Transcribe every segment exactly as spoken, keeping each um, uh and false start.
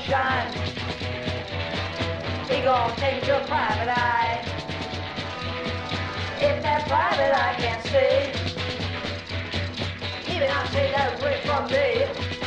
shine. He gon' take you to a private eye. If that private eye can't see, even I'll take that brick from me.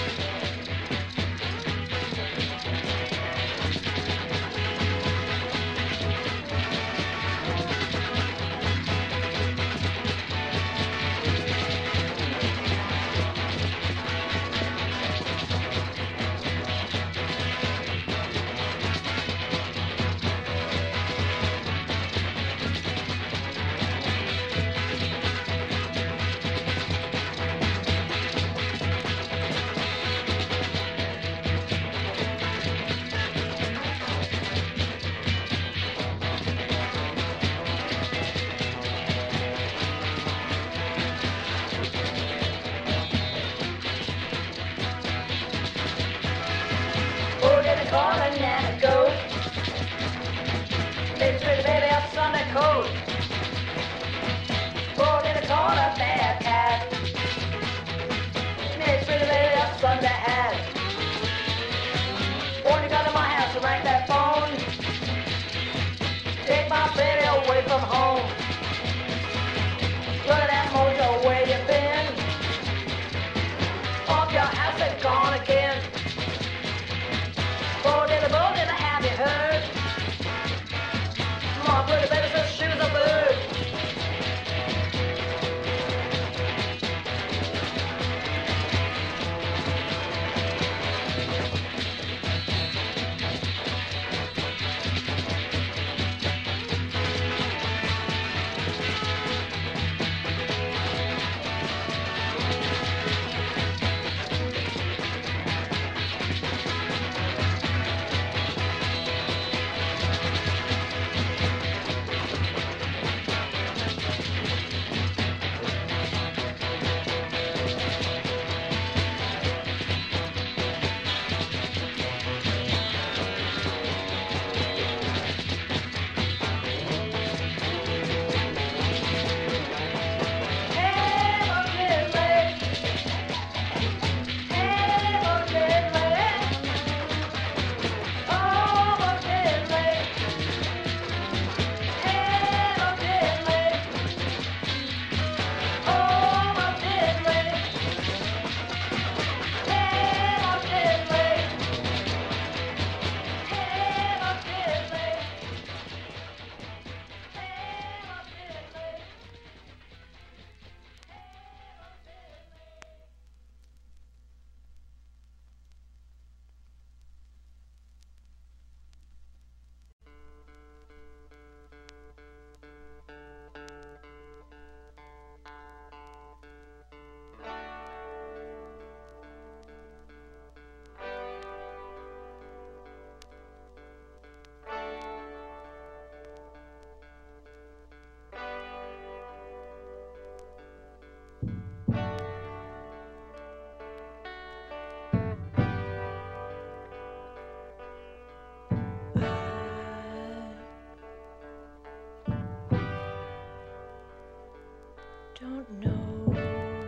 Don't know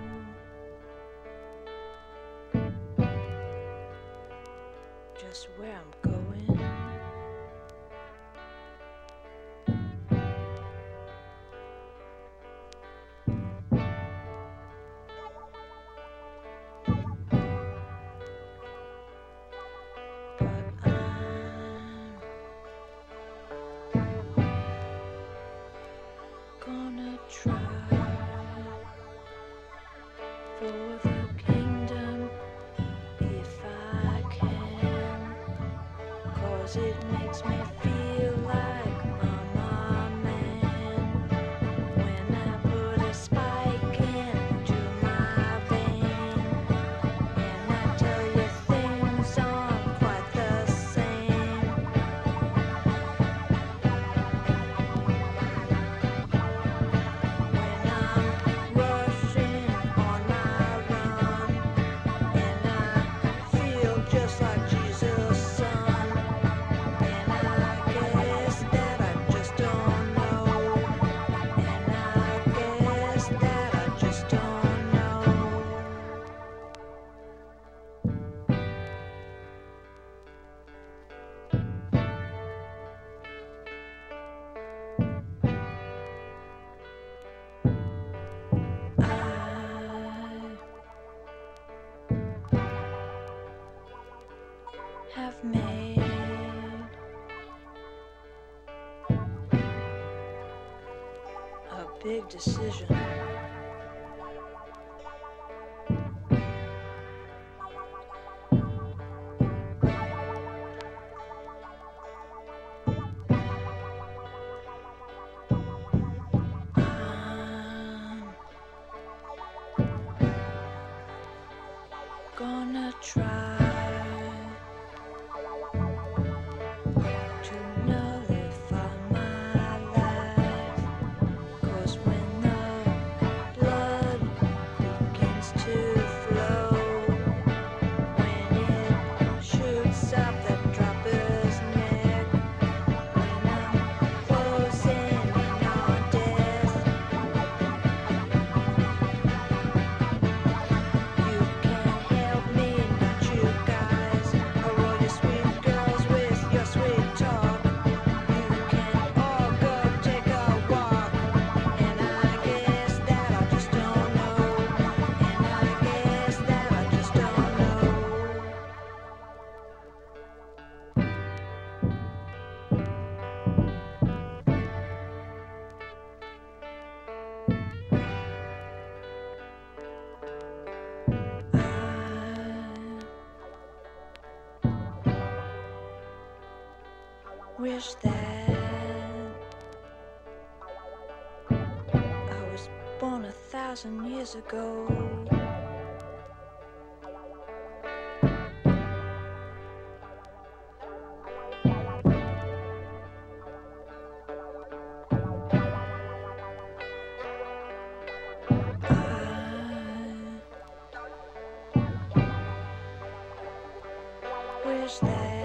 just where I'm going. But I'm gonna try for the kingdom if I can, 'cause it makes me feel like I'm a man when I put a spike into my vein, and I tell you things aren't quite the same. When I'm rushing on my run, big decision. Gonna try to nullify my life, 'cause when the blood begins to flow, when it shoots up the dropper's neck, when I'm closing in on death, you can't help me, not you guys, or all your sweet girls with your sweet talk. You can all go take a walk, and I guess that I just don't know, and I guess that I just don't know. I wish that I was born a thousand years ago. I wish that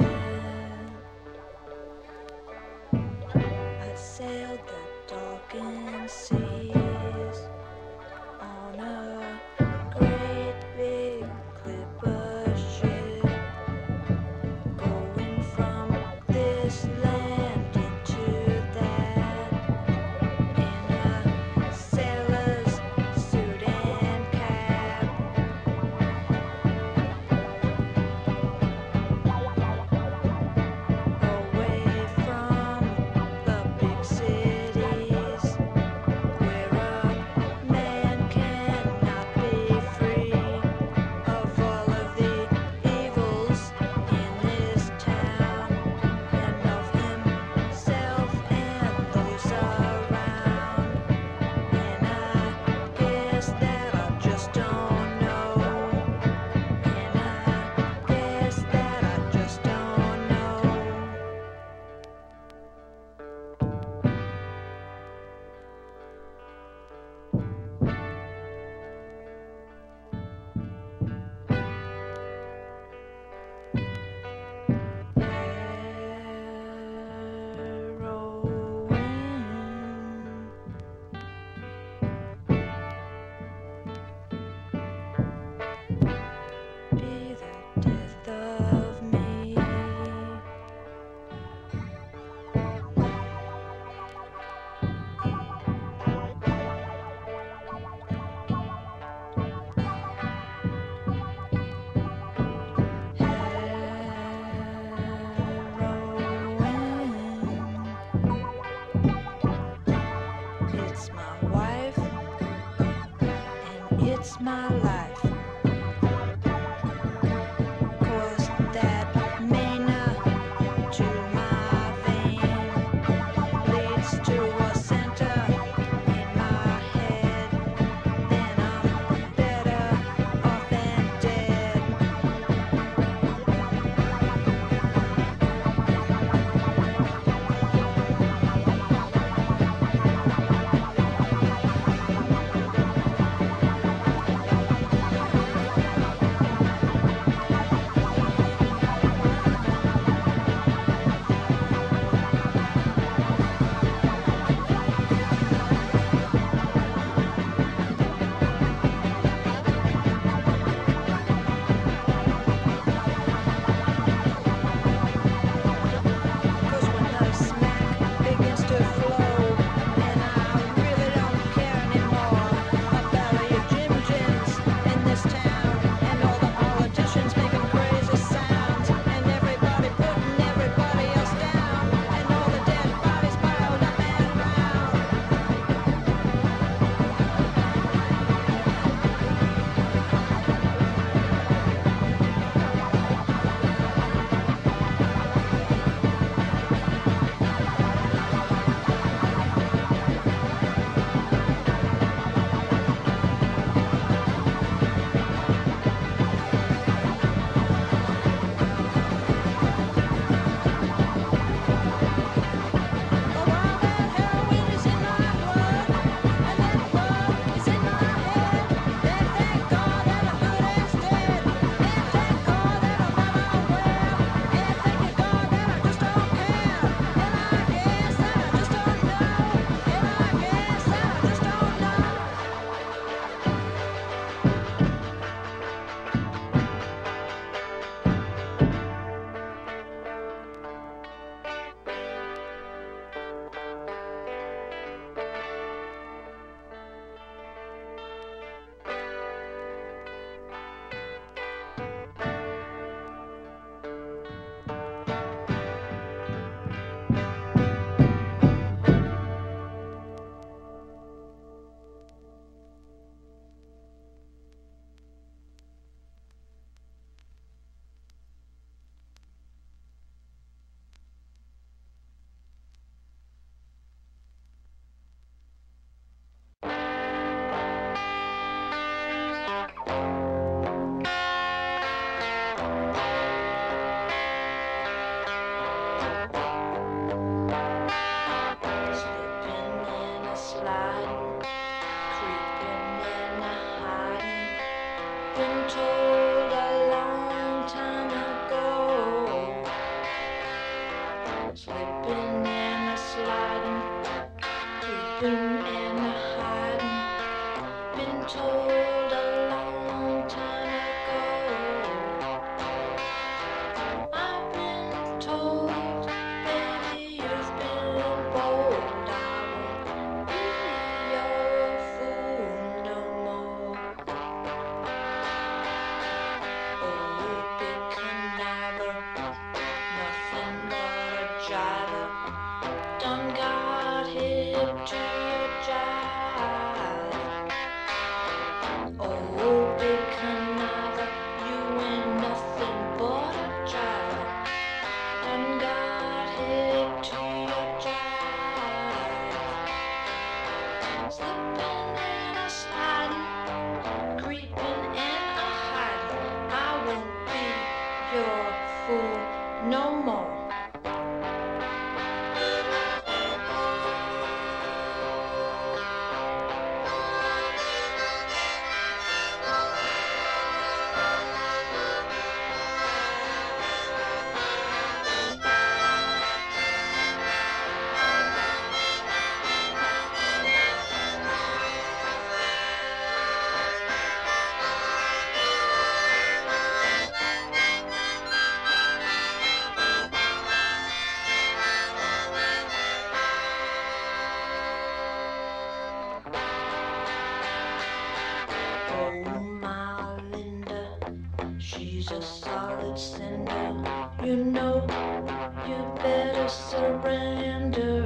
I'd sailed the darkened seas on a great big clipper ship, going from this land into that, in a sailor's suit and cap. Away from the big cities, where a man cannot be free of all of the evils in this town, and of himself and those around. And I guess that I just don't know, and I guess that I just don't know. Heroin be the death of me. Heroin, it's my wife and it's my life. 'Cause that mana to my vein leads to a center in my head. Then I'm better off than dead. told a long time ago. I've been told, baby, you've been bold. I won't be your fool no more. Oh, big conniver, nothing but a jiver. Done got hip to your jive. Oh, big conniver, you ain't nothing but a jive. Done got hip to your jive. Slippin' and a slidin', creepin' and a hiding. I won't be your fool no more. Oh, my Linda, she's a solid cinder. You know, you better surrender.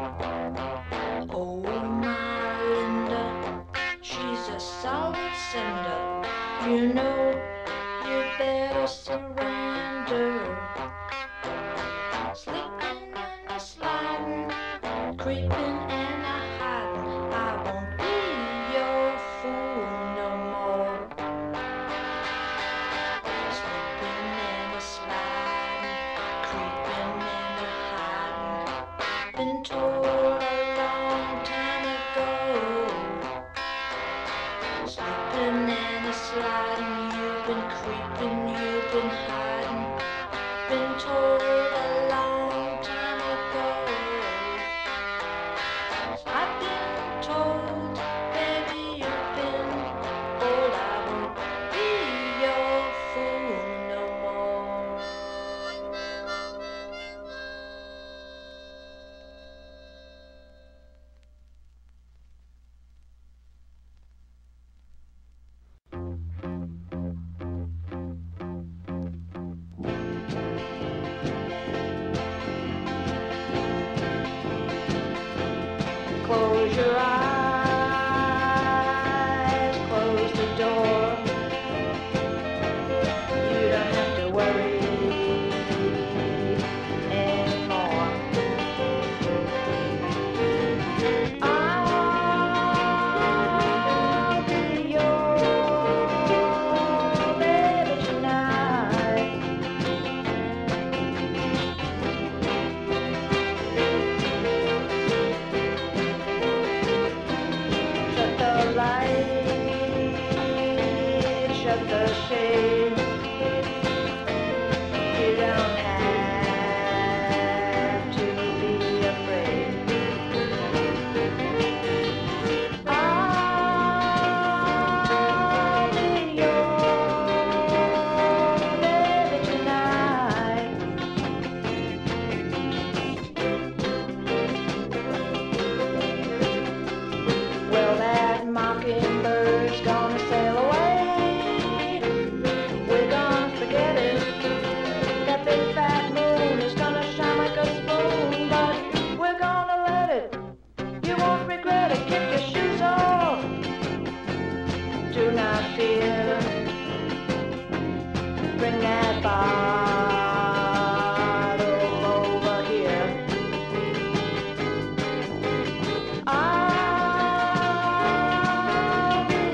Oh, my Linda, she's a solid cinder. You know, you better surrender. Slippin' and a slidin', creepin' and a hidin'. I won't be your fool no more. Slippin' and a slidin', creepin' and a hidin'. Been told a long time ago. Slippin' and a slidin', you've been creepin', you've been hidin'. Been told a long time ago. I've been told, baby, you've been bold. I won't be your fool no more. Close your eyes, close the door. You don't have to worry anymore. I'll be your baby tonight. Shut the light, shut the shade. You don't have to be afraid. I'll be your baby tonight. Well, that mockingbird's gonna sail away. We're gonna forget it. That big fat moon is gonna shine like a spoon, but we're gonna let it. You won't regret it. Kick your shoes off. Do not fear. Bring that bottle over here. I'll be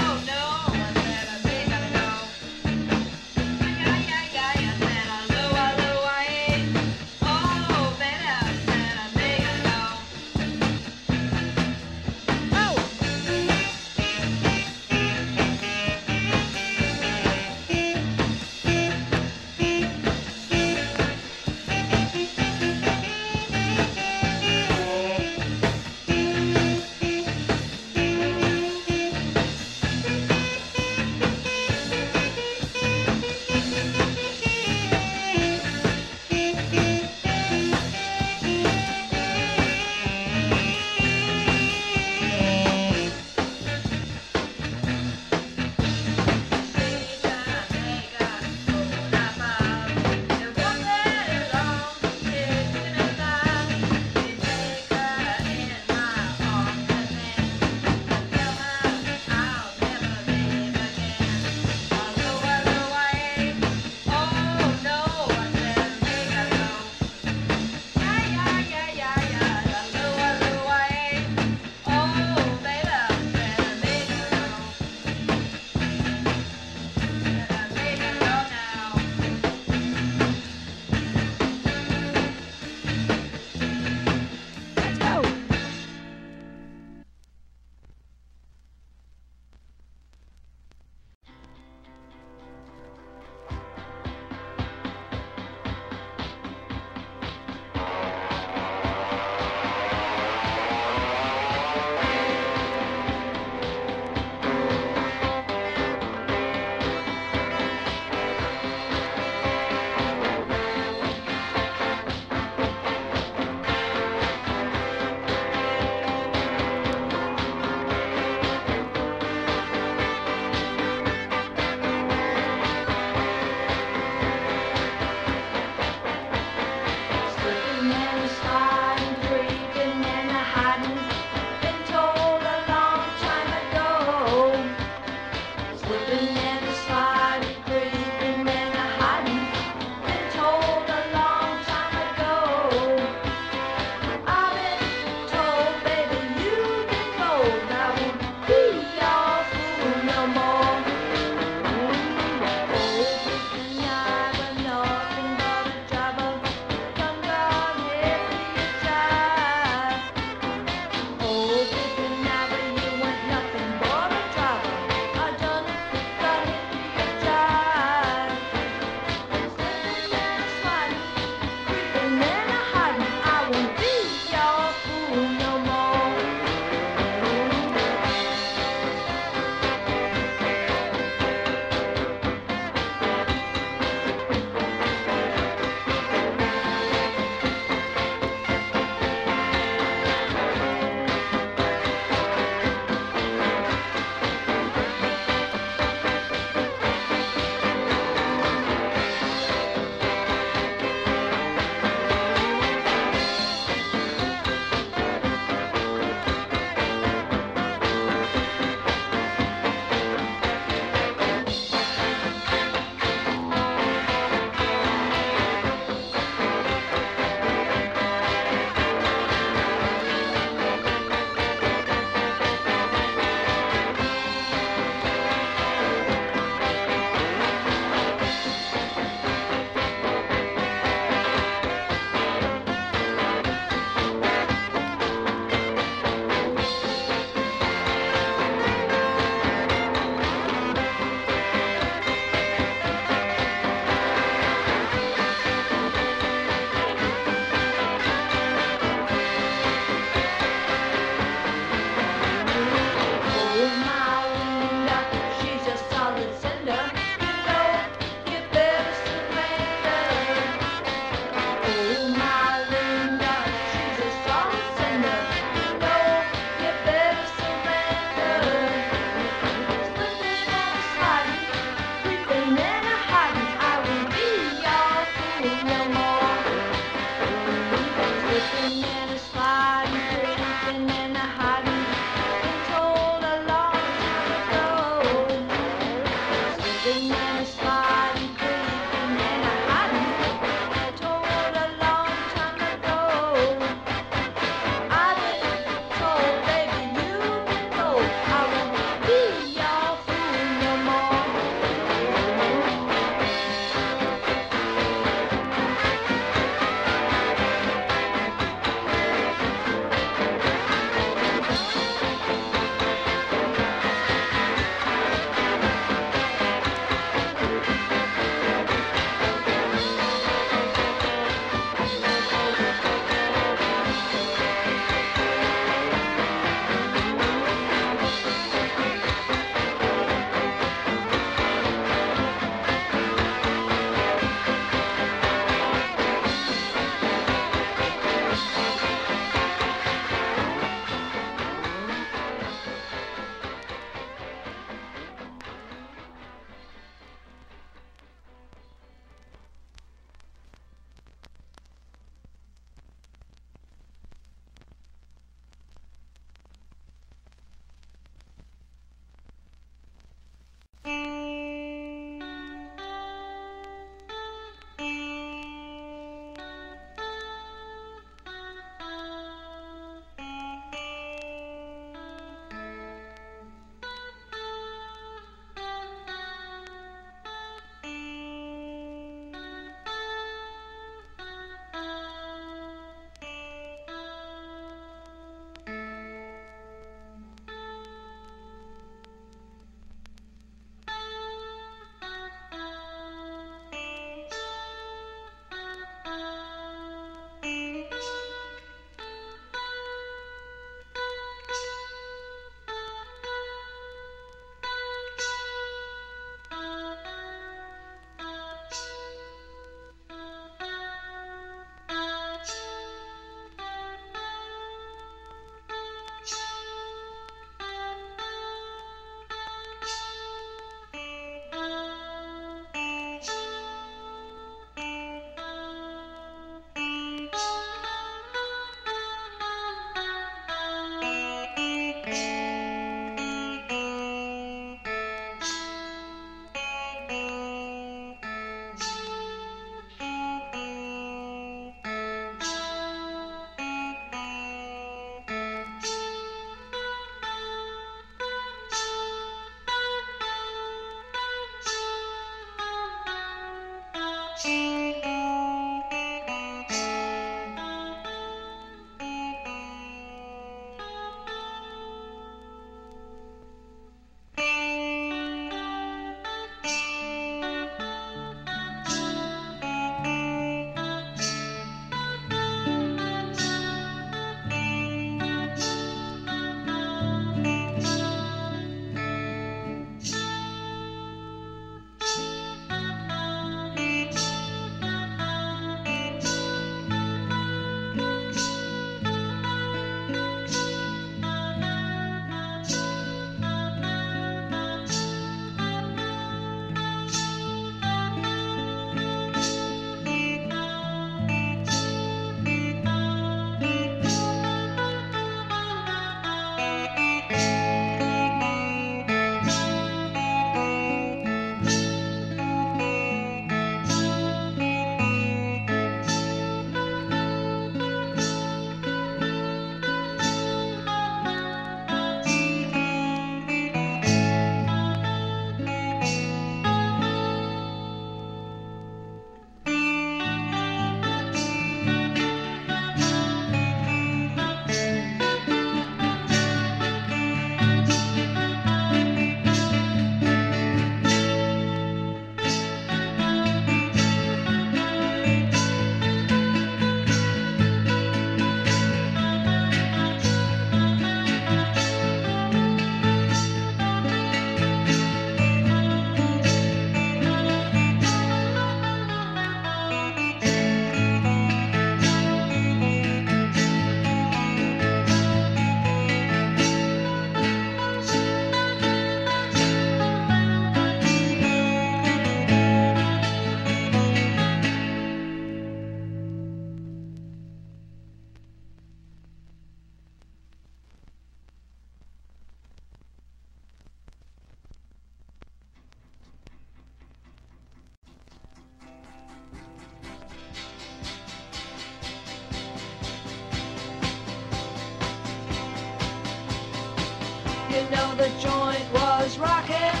You know the joint was rocking,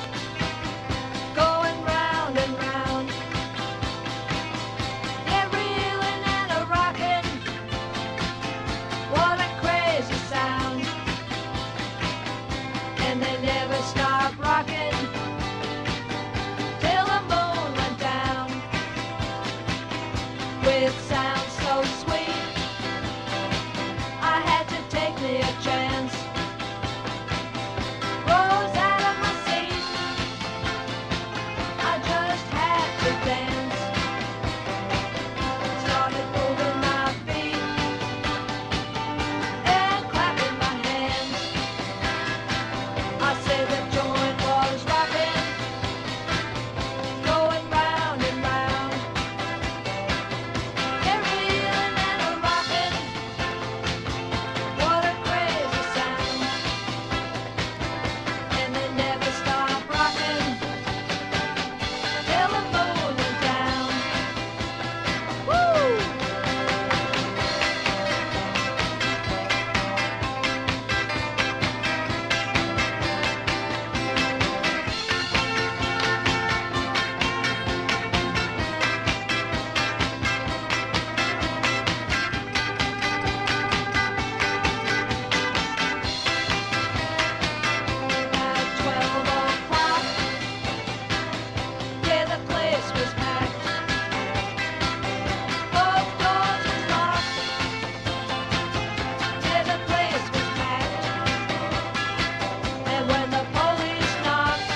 going round and round. Yeah, reeling and a rocking. What a crazy sound. And they never stopped rocking till the moon went down. With sound so sweet, I had to take me a chance. Rose out of my seat, I just had to dance. Started moving my feet and clapping my hands. I said the joint was rocking, going round and round. Yeah, reeling and a rocking. What a crazy sound. And they never stopped rocking till the moon went down. Woo! At twelve o'clock, yeah, the place was packed. Both doors was locked, yeah, the place was packed. And when the police knocked,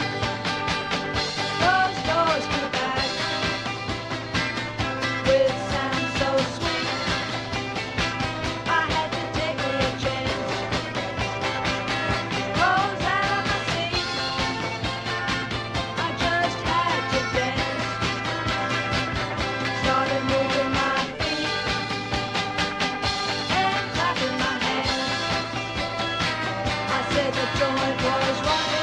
those doors flew back. With sound so sweet, I had to take me a chance. Rose out of my seat, I just had to dance. Started moving my feet and clapping my hands. I said the joint was rocking,